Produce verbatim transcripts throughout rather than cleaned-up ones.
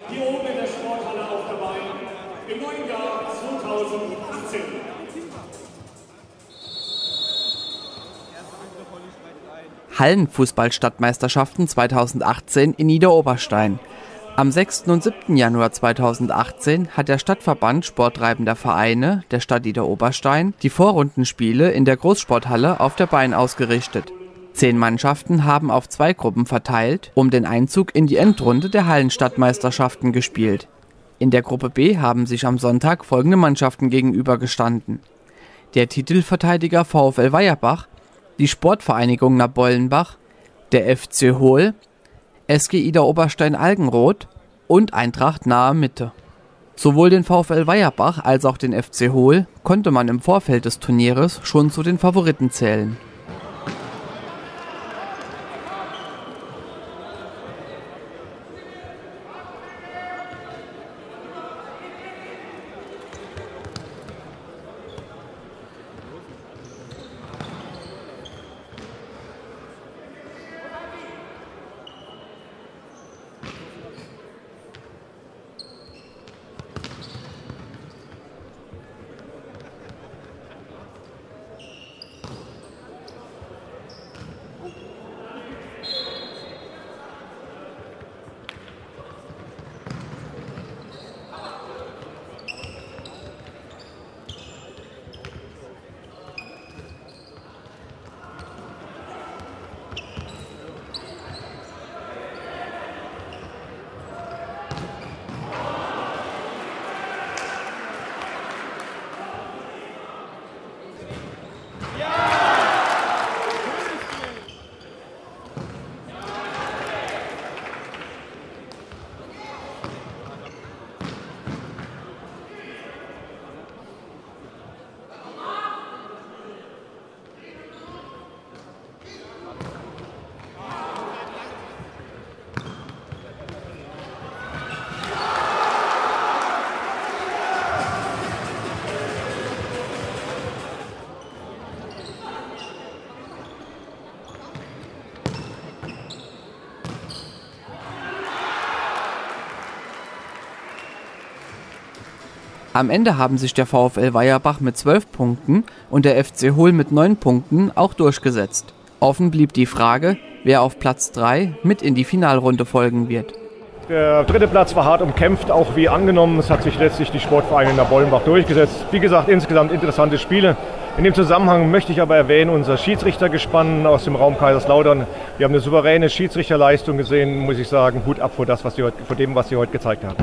Hier oben in der Sporthalle auf der Bein im neuen Jahr zweitausendachtzehn. Hallenfußball-Stadtmeisterschaften zweitausendachtzehn in Niederoberstein. Am sechsten und siebten Januar zweitausendachtzehn hat der Stadtverband Sporttreibender Vereine der Stadt Niederoberstein die Vorrundenspiele in der Großsporthalle auf der Bein ausgerichtet. Zehn Mannschaften haben auf zwei Gruppen verteilt um den Einzug in die Endrunde der Hallenstadtmeisterschaften gespielt. In der Gruppe B haben sich am Sonntag folgende Mannschaften gegenübergestanden: der Titelverteidiger VfL Weierbach, die Sportvereinigung Nabollenbach, der F C Hohl, S G Ida Oberstein-Algenroth und Eintracht Nahe Mitte. Sowohl den VfL Weierbach als auch den F C Hohl konnte man im Vorfeld des Turnieres schon zu den Favoriten zählen. Am Ende haben sich der VfL Weierbach mit zwölf Punkten und der F C Hohl mit neun Punkten auch durchgesetzt. Offen blieb die Frage, wer auf Platz drei mit in die Finalrunde folgen wird. Der dritte Platz war hart umkämpft, auch wie angenommen. Es hat sich letztlich die Sportvereinigung Nabollenbach durchgesetzt. Wie gesagt, insgesamt interessante Spiele. In dem Zusammenhang möchte ich aber erwähnen, unser Schiedsrichtergespann aus dem Raum Kaiserslautern. Wir haben eine souveräne Schiedsrichterleistung gesehen, muss ich sagen. Hut ab vor, das, was sie heute, vor dem, was sie heute gezeigt haben.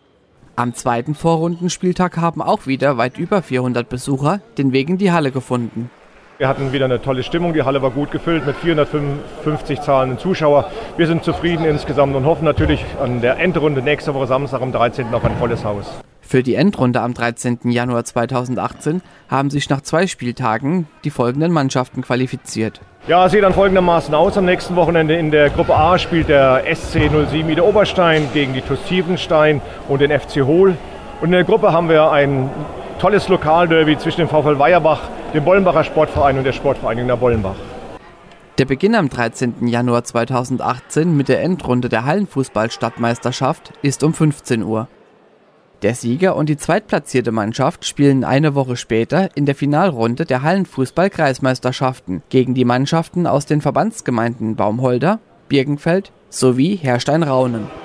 Am zweiten Vorrundenspieltag haben auch wieder weit über vierhundert Besucher den Weg in die Halle gefunden. Wir hatten wieder eine tolle Stimmung, die Halle war gut gefüllt mit vierhundertfünfundfünfzig zahlenden Zuschauern. Wir sind zufrieden insgesamt und hoffen natürlich an der Endrunde nächste Woche Samstag am dreizehnten auf ein volles Haus. Für die Endrunde am dreizehnten Januar zweitausendachtzehn haben sich nach zwei Spieltagen die folgenden Mannschaften qualifiziert. Ja, es sieht dann folgendermaßen aus. Am nächsten Wochenende in der Gruppe A spielt der S C null sieben Niederoberstein gegen die T U S Tiefenstein und den F C Hohl. Und in der Gruppe haben wir ein tolles Lokalderby zwischen dem VfL Weierbach, dem Bollenbacher Sportverein und der Sportvereinigung Nabollenbach. Der Beginn am dreizehnten Januar zweitausendachtzehn mit der Endrunde der Hallenfußball-Stadtmeisterschaft ist um fünfzehn Uhr. Der Sieger und die zweitplatzierte Mannschaft spielen eine Woche später in der Finalrunde der Hallenfußball-Kreismeisterschaften gegen die Mannschaften aus den Verbandsgemeinden Baumholder, Birkenfeld sowie Herrstein-Raunen.